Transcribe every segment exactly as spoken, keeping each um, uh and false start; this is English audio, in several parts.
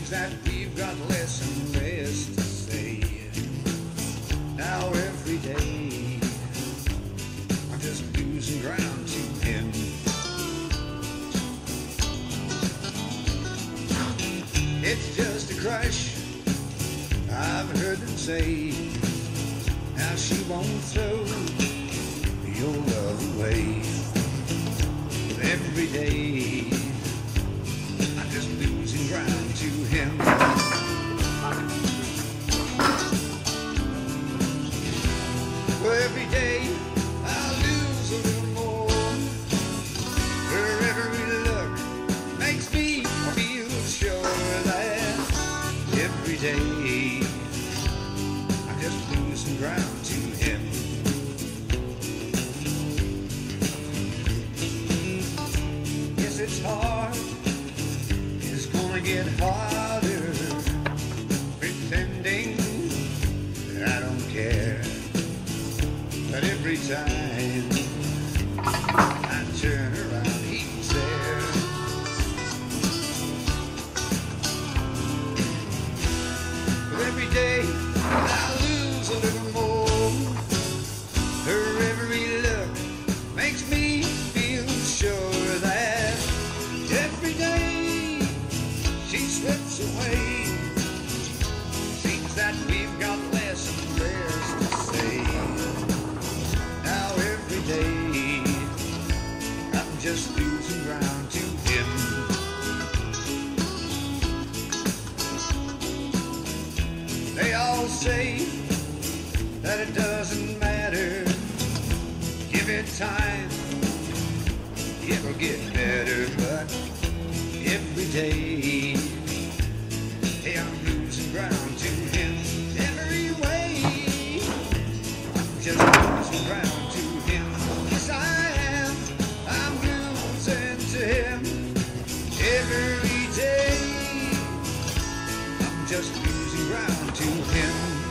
Seems that we've got less and less to say. Now every day I'm just losing ground to him. It's just a crush, I've heard them say. Now she won't throw your love away. But every day I'm just losing ground to him. Well, every day I lose a little more. Her every look makes me feel sure that every day I'm just losing ground to him. Yes, it's hard. It's gonna get harder pretending that I don't care. But every time I turn around, he's there. But every day I lose a little more. Her every look makes me feel sure that every day she slips away. Seems that we've got less and less to say. Now every day I'm just losing ground to him. They all say that it doesn't matter. Give it time, it'll get better. But every day, hey, I'm losing ground to him. Every way, I'm just losing ground to him. Yes, I am. I'm losing to him. Every day, I'm just losing ground to him.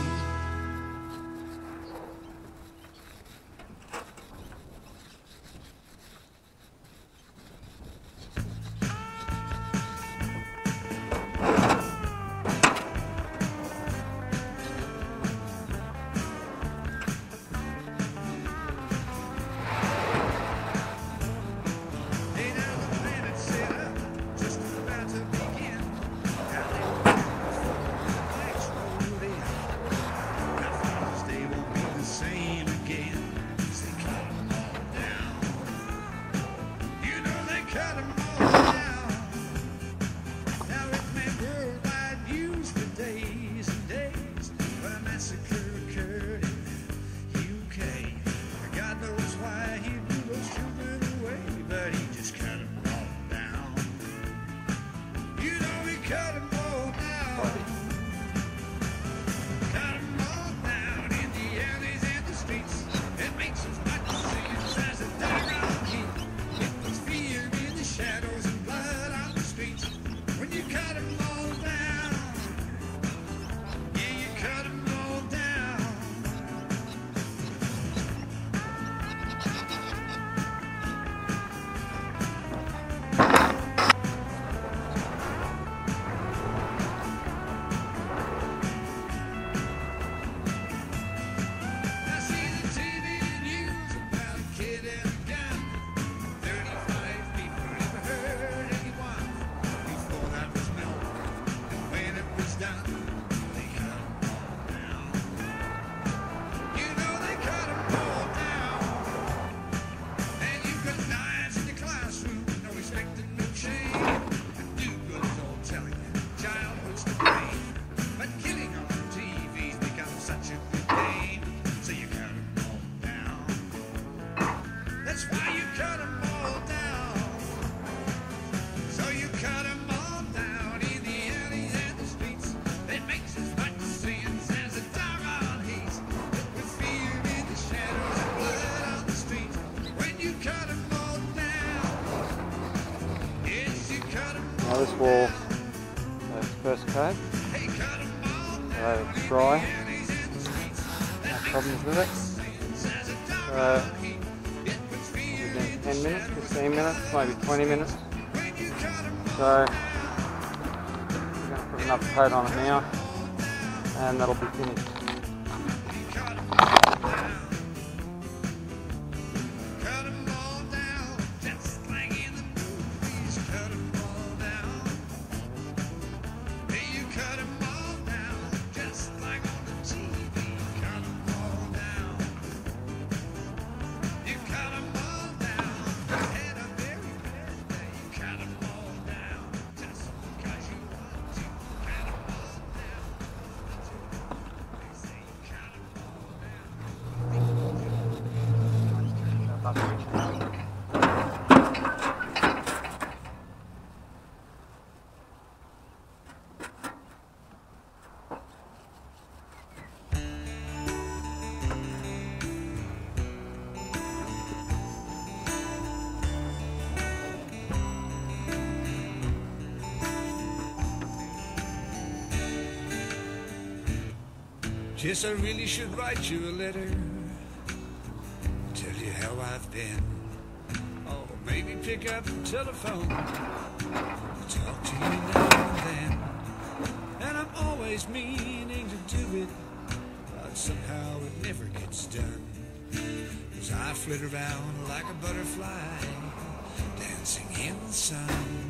Now this wall, that's first coat, so it's dry, no problems with it. So within ten minutes, fifteen minutes, maybe twenty minutes. So we're going to put another coat on it now, and that'll be finished. Yes, I really should write you a letter, tell you how I've been. Oh, maybe pick up the telephone, talk to you now and then. And I'm always meaning to do it, but somehow it never gets done. 'Cause I flit around like a butterfly, dancing in the sun.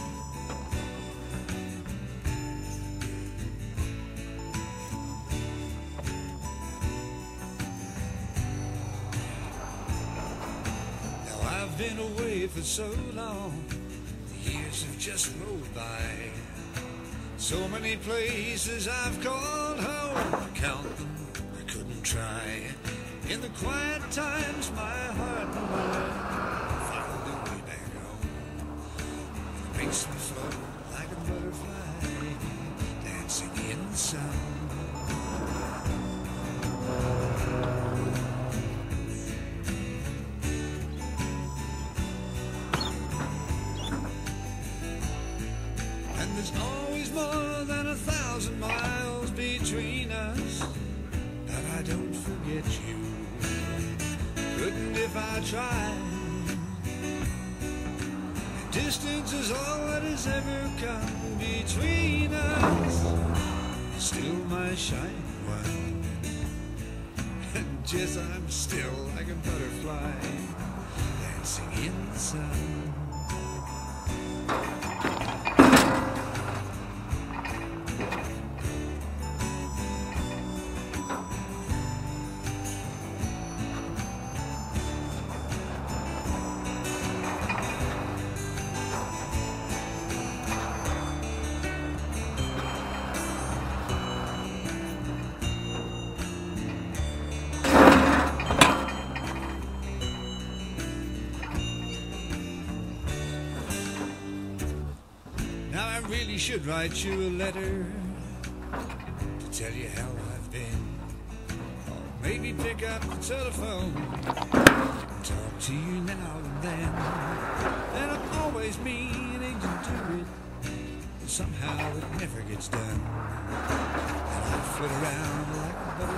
I've been away for so long, the years have just rolled by. So many places I've called home, count them I couldn't try. In the quiet times my heart and mind find their way back home. It makes me float like a butterfly, dancing in the sun. There's always more than a thousand miles between us, but I don't forget you. Couldn't if I tried. Distance is all that has ever come between us. Still my shining one, and yes, I'm still like a butterfly, dancing in the sun. Now I really should write you a letter to tell you how I've been. Or maybe pick up the telephone and talk to you now and then. And I'm always meaning to do it, but somehow it never gets done. And I flit around like a butterfly.